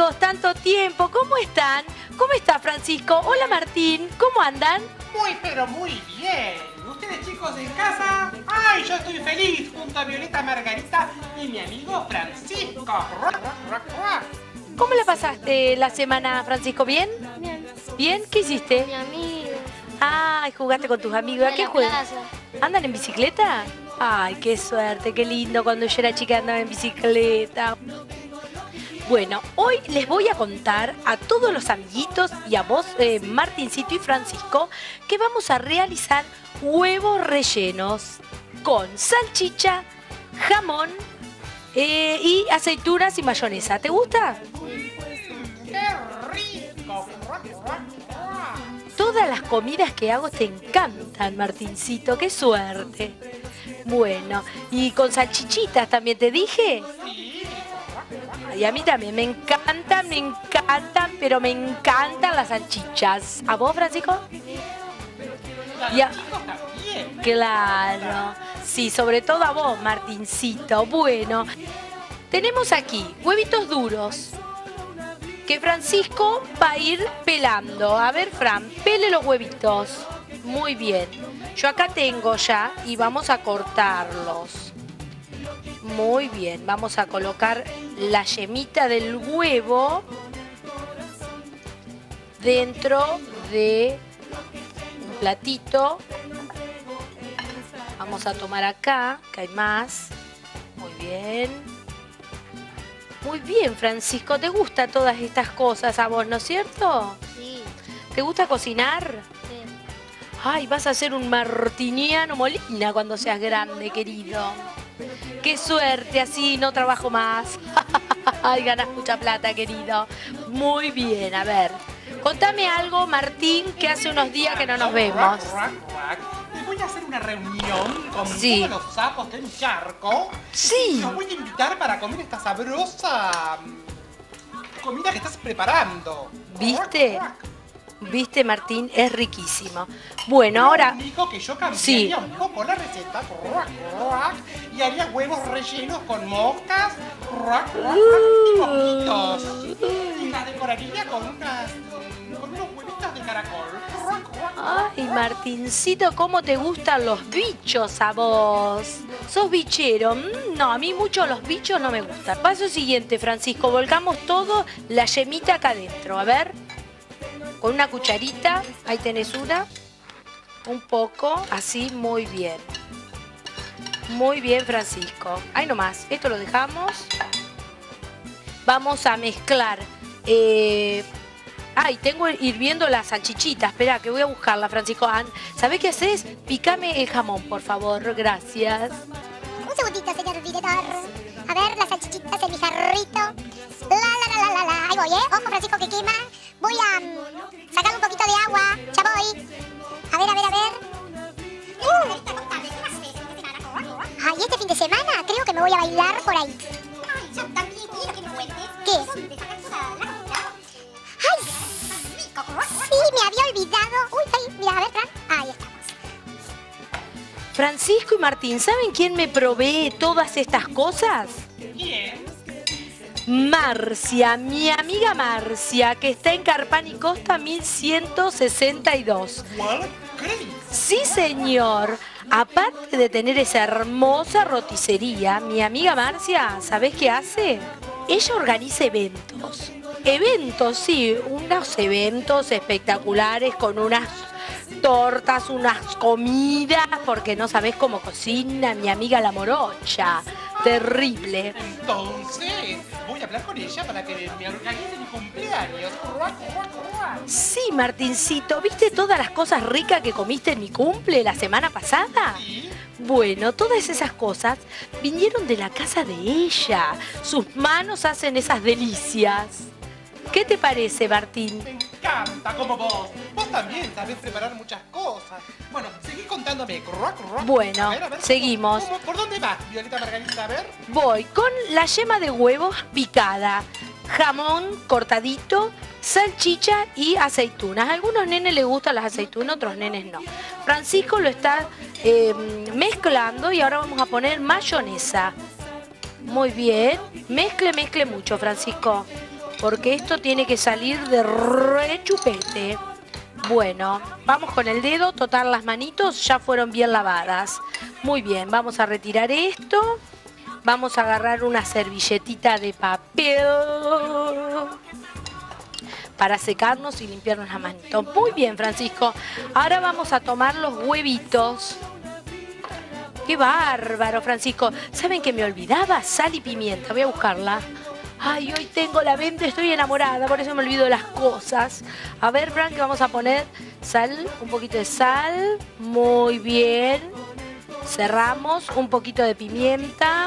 amigos, tanto tiempo, ¿cómo están? ¿Cómo está Francisco? Hola Martín, ¿cómo andan? Muy, pero muy bien. ¿Ustedes chicos en casa? ¡Ay, yo estoy feliz junto a Violeta Margarita y mi amigo Francisco! ¿Cómo la pasaste la semana, Francisco? ¿Bien? Bien. ¿Bien? ¿Qué hiciste? Mi amigo. Ay, jugaste con tus amigos. ¿A De qué la juegas? plaza. ¿Andan en bicicleta? Ay, qué suerte, qué lindo. Cuando yo era chica andaba en bicicleta. Bueno, hoy les voy a contar a todos los amiguitos y a vos, Martincito y Francisco, que vamos a realizar huevos rellenos con salchicha, jamón y aceitunas y mayonesa. ¿Te gusta? ¡Qué rico! Todas las comidas que hago te encantan, Martincito. ¡Qué suerte! Bueno, y con salchichitas también te dije. Y a mí también me encantan, pero me encantan las salchichas. ¿A vos, Francisco? Y Ya. a los chicos también. Claro. Sí, sobre todo a vos, Martincito. Bueno, tenemos aquí huevitos duros que Francisco va a ir pelando. A ver, Fran, pele los huevitos. Muy bien. Yo acá tengo ya y vamos a cortarlos. Muy bien, vamos a colocar la yemita del huevo dentro de un platito. Vamos a tomar acá, que hay más. Muy bien. Muy bien, Francisco, ¿te gustan todas estas cosas a vos, no es cierto? Sí. ¿Te gusta cocinar? Sí. Ay, vas a ser un martiniano Molina cuando seas grande, querido. Qué suerte, así no trabajo más. Ay, ganas mucha plata, querido. Muy bien, a ver. Contame algo, Martín, que hace unos días que no nos vemos. Y voy a hacer una reunión con Sí. todos los sapos del charco. Sí. Los voy a invitar para comer esta sabrosa comida que estás preparando. ¿Viste? ¿Viste, Martín? Es riquísimo. Bueno, ahora... Lo único que yo cambiaría Sí. un poco la receta y haría huevos rellenos con moscas y mojitos. Y la decoraría con unos huevitos de caracol. Ay, Martincito, ¿cómo te gustan los bichos a vos? ¿Sos bichero? No, a mí mucho los bichos no me gustan. Paso siguiente, Francisco, volcamos todo, la yemita acá adentro. A ver, con una cucharita, ahí tenés una, un poco, así, muy bien. Muy bien, Francisco. Ahí nomás, esto lo dejamos. Vamos a mezclar. Ay, tengo hirviendo la salchichita. Espera, que voy a buscarla, Francisco. ¿Sabés qué haces? Pícame el jamón, por favor. Gracias. Un segundito, señor director. A ver, las salchichitas en mi jarrito. La. Ahí voy, ¿eh? Ojo, Francisco, que quema. Voy a sacar un poquito de agua. Ya voy. A ver. Ay, este fin de semana creo que me voy a bailar por ahí. Ay, yo también quiero que me cuentes. ¿Qué? ¿Dónde sacan toda la comida? ¡Ay! Sí, me había olvidado. Uy, ahí, mira, a ver, Fran. Ahí estamos. Francisco y Martín, ¿saben quién me provee todas estas cosas? Bien. Marcia, mi amiga Marcia, que está en Carpán y Costa 1162. ¿Cuál crees? Sí, señor. Aparte de tener esa hermosa roticería, mi amiga Marcia, ¿sabés qué hace? Ella organiza eventos. Eventos, sí, unos eventos espectaculares con unas tortas, unas comidas, porque no sabés cómo cocina mi amiga la morocha. Terrible. Entonces, voy a hablar con ella para que me organice mi cumpleaños. Sí, Martincito, ¿viste todas las cosas ricas que comiste en mi cumple la semana pasada? Sí. Bueno, todas esas cosas vinieron de la casa de ella. Sus manos hacen esas delicias. ¿Qué te parece, Martín? Me encanta como vos. Vos también sabés preparar muchas cosas. Bueno, seguí contándome. Bueno, A ver, seguimos. ¿Por dónde vas, Violeta Margarita? A ver. Voy con la yema de huevos picada, jamón cortadito, salchicha y aceitunas. A algunos nenes les gustan las aceitunas, otros nenes no. Francisco lo está mezclando y ahora vamos a poner mayonesa. Muy bien. Mezcle mucho, Francisco. porque esto tiene que salir de rechupete. Bueno, vamos con el dedo, total las manitos ya fueron bien lavadas. Muy bien, vamos a retirar esto. Vamos a agarrar una servilletita de papel para secarnos y limpiarnos las manitos. Muy bien, Francisco. Ahora vamos a tomar los huevitos. ¡Qué bárbaro, Francisco! ¿Saben que me olvidaba? Sal y pimienta. Voy a buscarla. Ay, hoy tengo la mente, estoy enamorada, por eso me olvido de las cosas. A ver, Fran, ¿qué vamos a poner? Sal, un poquito de sal. Muy bien. Cerramos, un poquito de pimienta.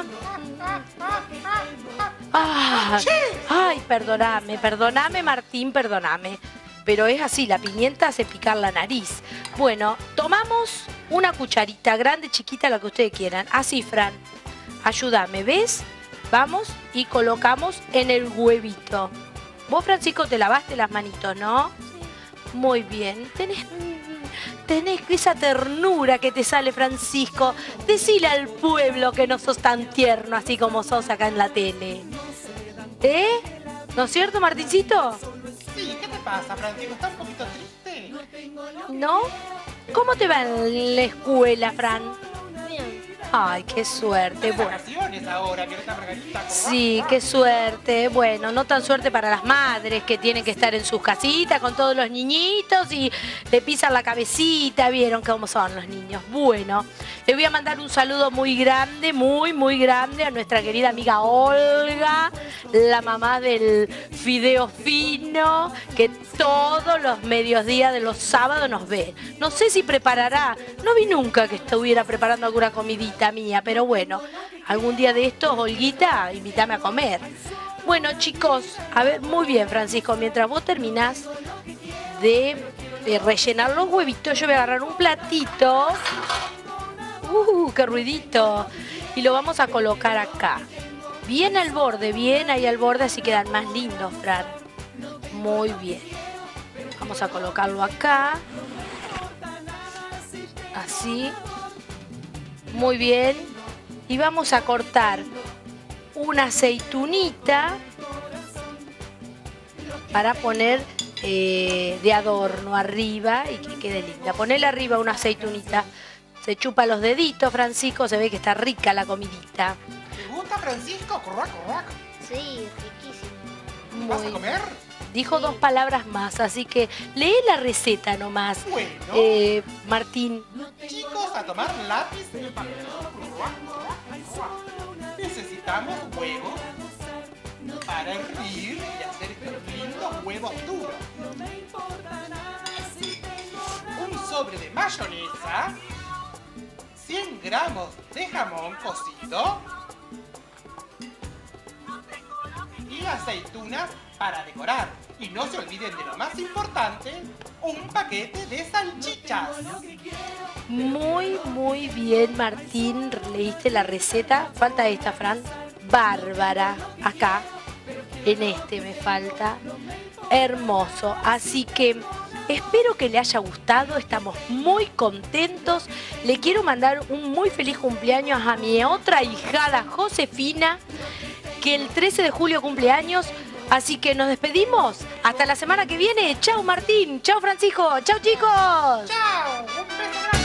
Ay, perdóname, Martín, perdóname. Pero es así, la pimienta hace picar la nariz. Bueno, tomamos una cucharita, grande, chiquita, lo que ustedes quieran. Así, Fran, ayúdame, ¿ves? Vamos y colocamos en el huevito. Vos, Francisco, te lavaste las manitos, ¿no? Sí. Muy bien. Tenés esa ternura que te sale, Francisco. Decile al pueblo que no sos tan tierno así como sos acá en la tele. ¿Eh? ¿No es cierto, Martincito? Sí, ¿qué te pasa, Francisco? ¿Estás un poquito triste? ¿No? ¿Cómo te va en la escuela, Fran? Bien. Ay, qué suerte. ¿Tienes vacaciones ahora, querida Margarita? Sí, qué suerte. Bueno, no tan suerte para las madres que tienen que estar en sus casitas con todos los niñitos y le pisan la cabecita. ¿Vieron cómo son los niños? Bueno, le voy a mandar un saludo muy grande, muy grande a nuestra querida amiga Olga, la mamá del fideo fino, que todos los mediodías de los sábados nos ve. No sé si preparará, no vi nunca que estuviera preparando alguna comidita mía, pero bueno, algún día de estos, Olguita, invítame a comer. Bueno, chicos, a ver, muy bien, Francisco, mientras vos terminás de rellenar los huevitos, yo voy a agarrar un platito. ¡Qué ruidito! Y lo vamos a colocar acá. Bien al borde, bien ahí al borde, así quedan más lindos, Fran. Muy bien. Vamos a colocarlo acá. Así. Muy bien. Y vamos a cortar una aceitunita para poner de adorno arriba y que quede linda. Ponele arriba una aceitunita. Se chupa los deditos, Francisco. Se ve que está rica la comidita. ¿Te gusta, Francisco? Corrac, corrac. Sí, riquísimo. ¿Vas a comer? Dijo dos palabras más, así que lee la receta nomás. Bueno. Martín. Chicos, a tomar lápiz y papel. Necesitamos huevos para hervir y hacer estos lindos huevos duros. Un sobre de mayonesa, 100 gramos de jamón cocido y aceitunas para decorar. Y no se olviden de lo más importante, un paquete de salchichas. Muy bien, Martín. Leíste la receta. Falta esta, Fran. Bárbara. Acá. En este me falta. Hermoso. Así que espero que le haya gustado. Estamos muy contentos. Le quiero mandar un muy feliz cumpleaños a mi otra hijada, Josefina, que el 13 de julio cumple años. Así que nos despedimos. Hasta la semana que viene. Chao, Martín. Chao, Francisco. Chao, chicos. ¡Chao! ¡Un beso grande!